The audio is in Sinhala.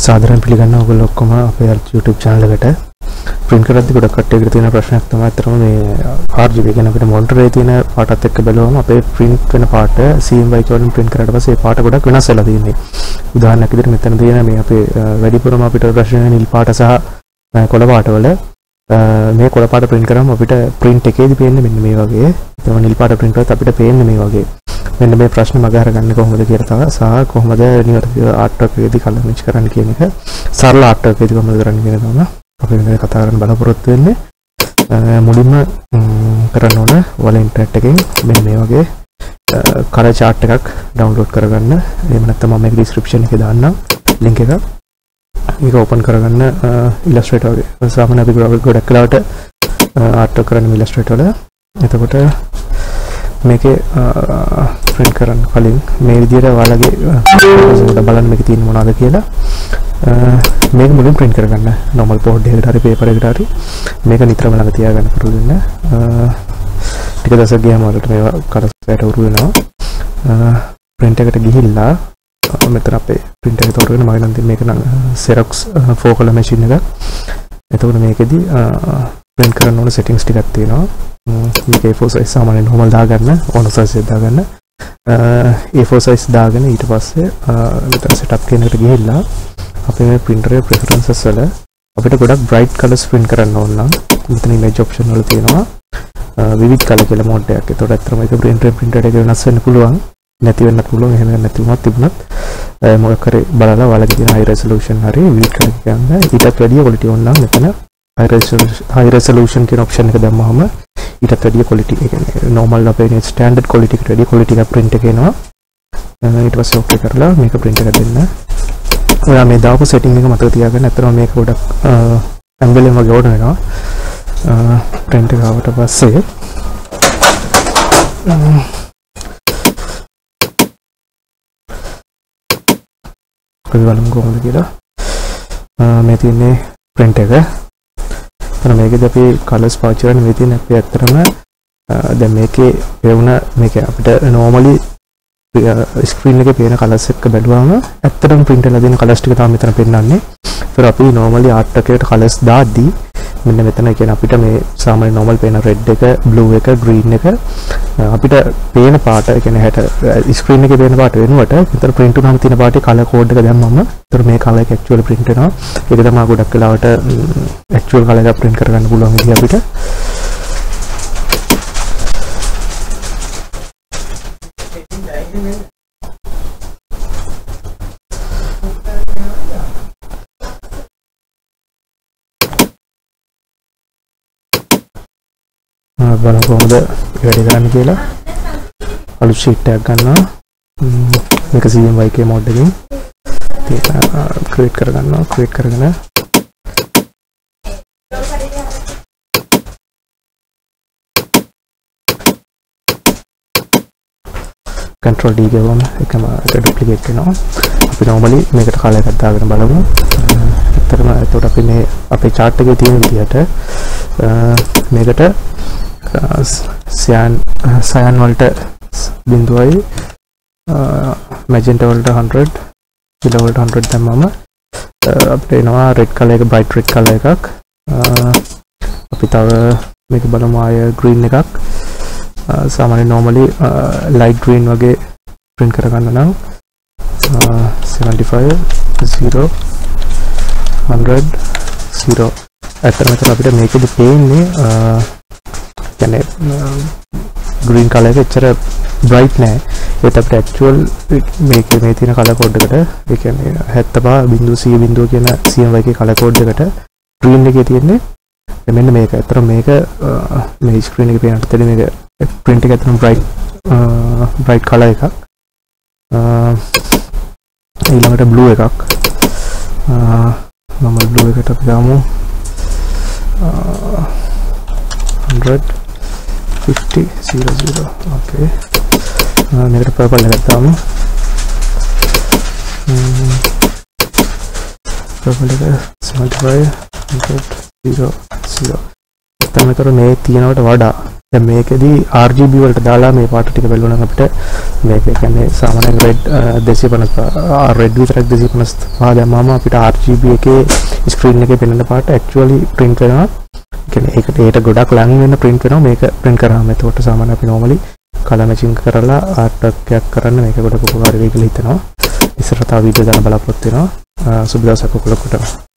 සාදරයෙන් පිළිගන්න ඔයගොල්ලෝ ඔක්කොම අපේ YouTube channel එකට print කරද්දී ගොඩක් කට්ටියකට තියෙන ප්‍රශ්නයක් තමයි අතරම මේ RGB කියන අපිට monitor එකේ තියෙන පාටත් එක්ක බැලුවම අපේ print වෙන පාට CMYK වලින් print කරාට පස්සේ ඒ පාට ගොඩක් වෙනස් වෙලා තියෙන්නේ. උදාහරණයක් විදිහට මෙතන තියෙන මේ අපේ වැඩිපුරම අපිට ප්‍රශ්න නිල් පාට සහ කොළ පාට වල මේ කොළ පාට print කරාම අපිට print එකේදී පේන්නේ මෙන්න මේ වගේ. ඒතම නිල් පාට print කරත් අපිට පේන්නේ මේ වගේ. මෙන්න මේ ප්‍රශ්න මග අරගන්නේ කොහොමද කියලා තමයි සහ කොහොමද නිවැරදිව ආර්ට් වර්ක් එකේදී කලර් මික්ස් කරන්න කියන එක සරල ආර්ට් වර්ක් එකේදී කොහොමද කරන්නේ කියන තමයි අපි මේ කතා කරන්න බලාපොරොත්තු වෙන්නේ. මුලින්ම කරන්න ඕන වල ඉන්ටර්නෙට් එකෙන් මෙන්න මේ වගේ කලර් chart එකක් ඩවුන්ලෝඩ් කරගන්න. එහෙම නැත්නම් මම මේක description එකේ දාන්නම් link එක. මේක open කරගන්න Illustrator වගේ. සාමාන්‍ය අපි ගොඩක් වෙලාවට ආර්ට් වර්ක් කරන්න Illustrator වල. එතකොට මේකේ print කරන්න කලින් මේ විදිහට ඔයාලගේ බලන්න මේකේ තියෙන මොනවද කියලා මේක මුලින් print කරගන්න normal board එකකට හරි paper එකකට හරි මේක නිතරම ළඟ තියාගන්න පුරුදු වෙන්න ටික දවසක් ගියාම ඔයාලට මේවා කඩසයට උරු වෙනවා print එකට ගිහිල්ලා මෙතන අපේ print එක තෝර වෙන මම නම් මේක නම් Xerox 4 color machine එක එතකොට මේකෙදි print කරන්න ඕන settings ටිකක් තියෙනවා මේක A4 size සාමාන්‍යයෙන් normal දාගන්න ඕන size එක දාගන්න A4 size දාගෙන ඊට පස්සේ මෙතන setup කියන එකට ගිහිල්ලා අපේ මේ printer එකේ preferences වල අපිට ගොඩක් bright colors print කරන්න ඕන නම් මෙතන image option වල තියෙනවා vivid color කියලා mode එකක්. ඒතකොට ඇත්තටම ඒක printer එකේ වෙනස් වෙන්න පුළුවන් නැති වෙන්නත් පුළුවන්. එහෙම නැති වුණත් තිබුණත් මොකක් හරි බලලා ඔයාලගේ තියෙන high resolution හරි vivid color ගන්න ඊටත් වැඩිය quality ඕන නම් මෙතන high resolution කියන option එක දැම්මම ඊටත් වැඩිය quality එක කියන්නේ normal අපේ standard quality එකට වැඩිය quality එක print එක එනවා. ඊට පස්සේ okay කරලා මේක print එක දෙන්න. ඔයා මේ දාපු setting එක මතක තියාගන්න. අතරම මේක ගොඩක් emblem වගේ ඕන වෙනවා. print එක ආවට පස්සේ අපි බලමු කොහොමද කියලා. මේ තියෙන්නේ print එක. එතන මේකදී අපි colors පාවිච්චි කරන මේ තියෙන අපි ඇත්තටම දැන් මේකේ වුණ මේක අපිට normally screen එකේ පේන colors එක බැලුවාම ඇත්තටම print එකලා දෙන colors ටික තමයි මෙතන පෙන්නන්නේ. ඒතර අපි normally art එකකට colors දාද්දී මෙන්න මෙතන කියන්නේ අපිට මේ සාමාන්‍ය normal පේන red එක, blue එක, green එක අපිට පේන පාට කියන්නේ හැට screen එකේ පේන පාට වෙනුවට විතර print උනහම තියෙන පාටේ color code එක දැම්මම ඒතර මේ color එක actually print වෙනවා. ඒක තමයි ගොඩක් වෙලාවට actual color එක print කරගන්න පුළුවන් විදිහ අපිට. බලමු කොහොමද වැඩි කරන්න කියලා. අලුත් sheet එකක් ගන්නවා. මේක CMYK mode එකකින් create කරගන්නවා. create කරගෙන control D ගාවම එකම duplicate වෙනවා. අපි normally මේකට color එකක් දාගෙන බලමු. ඇත්තටම එතකොට අපි මේ අපේ chart එකේ තියෙන විදිහට මේකට cyan වලට 0යි magenta වලට 100 yellow වලට 100 දැම්මම අපිට එනවා red color එක bright red color එකක්. අපි තව මේක බලමු ආය green එකක්. සාමාන්‍ය normally light green වගේ print කරගන්න නම් 75 0 100 0 ඇත්තටම අපිට මේකෙදි පේන්නේ කියන්නේ green color එක එච්චර bright නෑ. ඒත් අපිට actual මේකේ මේ තියෙන color code එකට ඒ කියන්නේ 75.0 කියන CMYK color code එකට green එකේ තියෙන්නේ මෙන්න මේක. ඇත්තටම මේක මේ screen එකේ පේනට තේරෙන මේක print එක ඇත්තටම bright color එකක්. ඊළඟට blue එකක්. මම blue එකට අපි දාමු 100 50 00 okay. මේකට purple එකක් දාමු. purple එක 75 100 00. එතන මෙතන මේ තියෙනවට වඩා දැන් මේකෙදී RGB වලට දාලා මේ පාට ටික බැලුවා නම් අපිට මේක කියන්නේ සාමාන්‍යයෙන් red 255 red විතරක් 255 දැම්මම අපිට RGB එකේ ස්ක්‍රීන් එකේ පෙනෙන පාට actually print වෙනවා. කියන්නේ ඒකට ගොඩක් ලඟ වෙන print වෙනවා මේක print කරාම. එතකොට සාමාන්‍යයෙන් අපි normally color matching කරලා art එකක් කරන්න මේක ගොඩක් උපකාරී වෙයි කියලා හිතනවා. ඉස්සරහට තව වීඩියෝ දාන්න බලාපොරොත්තු වෙනවා. සුබ දවසක් ඔයගොල්ලොටම.